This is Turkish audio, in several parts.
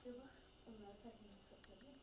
Şuraya bak. Onları taşımış kapıları.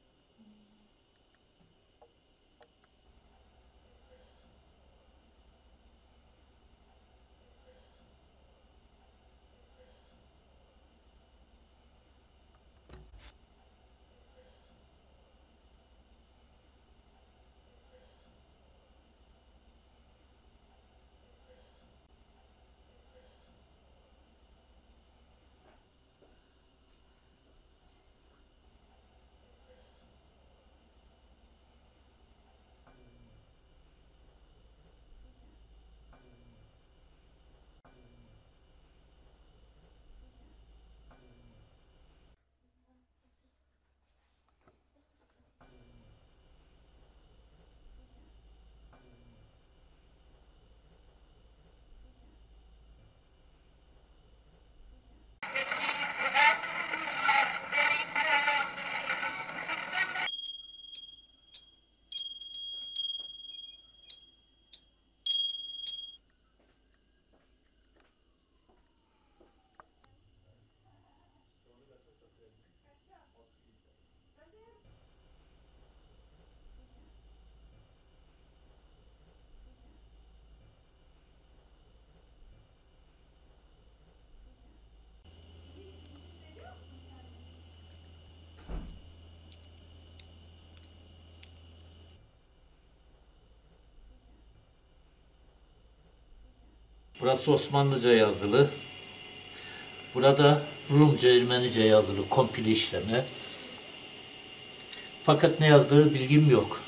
Burası Osmanlıca yazılı. Burada Rumca, Ermenice yazılı kompili işleme. Fakat ne yazdığı bilgim yok.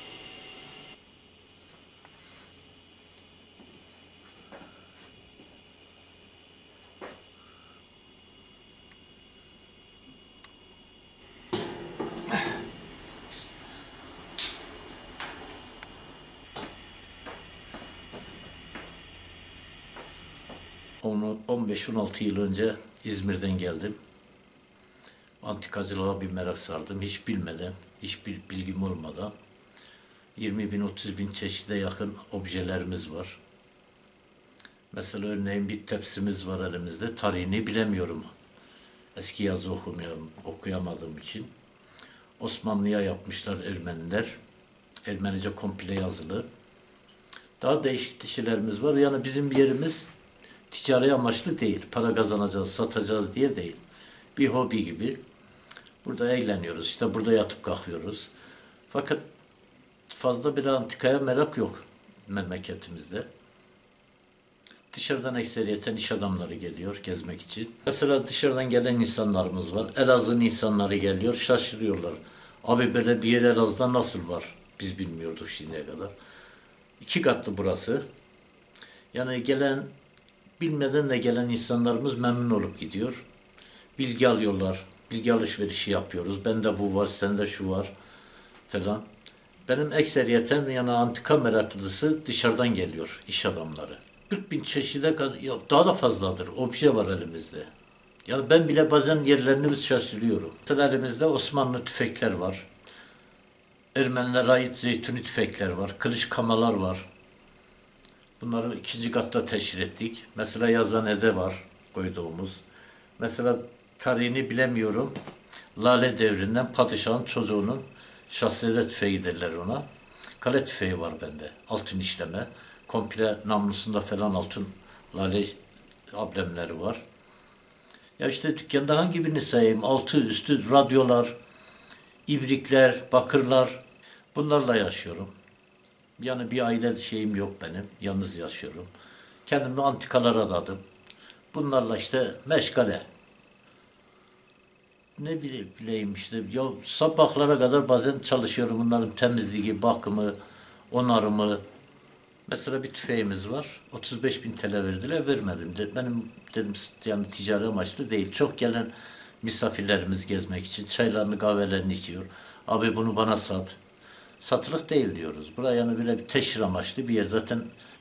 Onu 15-16 yıl önce İzmir'den geldim. Antikacılığa bir merak sardım. Hiç bilmeden, hiçbir bilgim olmadan 20 bin, 30 bin çeşide yakın objelerimiz var. Mesela örneğin bir tepsimiz var elimizde. Tarihini bilemiyorum. Eski yazı okuyamadığım için. Osmanlı'ya yapmışlar Ermeniler. Ermenice komple yazılı. Daha değişik dişilerimiz var. Yani bizim yerimiz ticari amaçlı değil. Para kazanacağız, satacağız diye değil. Bir hobi gibi. Burada eğleniyoruz. İşte burada yatıp kalkıyoruz. Fakat fazla bir antikaya merak yok memleketimizde. Dışarıdan ekseriyeten iş adamları geliyor gezmek için. Mesela dışarıdan gelen insanlarımız var. Elazığ'ın insanları geliyor, şaşırıyorlar. Abi böyle bir yer Elazığ'da nasıl var? Biz bilmiyorduk şimdiye kadar. 2 katlı burası. Yani bilmeden de gelen insanlarımız memnun olup gidiyor. Bilgi alıyorlar. Bilgi alışverişi yapıyoruz. Bende bu var, sende şu var falan. Benim ekseriyeten yani antika meraklısı dışarıdan geliyor iş adamları. 40 bin çeşide kadar, daha da fazladır. Obje var elimizde. Yani ben bile bazen yerlerini şaşırıyorum. Mesela elimizde Osmanlı tüfekler var. Ermenilere ait zeytuni tüfekler var. Kılıç kamalar var. Bunları 2. katta teşhir ettik. Mesela yazanede var koyduğumuz. Mesela tarihini bilemiyorum. Lale devrinden padişahın çocuğunun şahsiyet tüfeği derler ona. Kale tüfeği var bende. Altın işleme. Komple namlusunda falan altın lale amblemleri var. Ya işte dükkanda hangi birini sayayım? Altı üstü radyolar, ibrikler, bakırlar. Bunlarla yaşıyorum. Yani bir aile şeyim yok benim. Yalnız yaşıyorum. Kendimi antikalara adadım. Bunlarla işte meşgale. Ne bileyim işte. Ya sabahlara kadar bazen çalışıyorum. Bunların temizliği, bakımı, onarımı. Mesela bir tüfeğimiz var. 35 bin TL verdiler. Vermedim. Benim dedim yani ticari amaçlı değil. Çok gelen misafirlerimiz gezmek için çaylarını kahvelerini içiyor. Abi bunu bana sat. Satılık değil diyoruz. Buraya yani böyle bir teşhir amaçlı bir yer. Zaten